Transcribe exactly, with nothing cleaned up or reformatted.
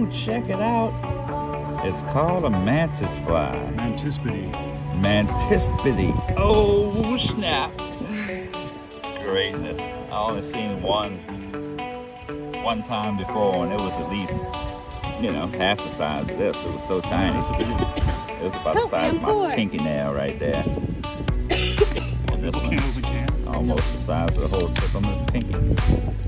check it out. It's called a mantis fly. Mantispity. Mantispity. Oh, snap. Greatness. I only seen one one time before, and it was at least, you know, half the size of this. It was so tiny. It was about the size of my pinky nail right there. And this one's almost the size of the whole tip of my pinky.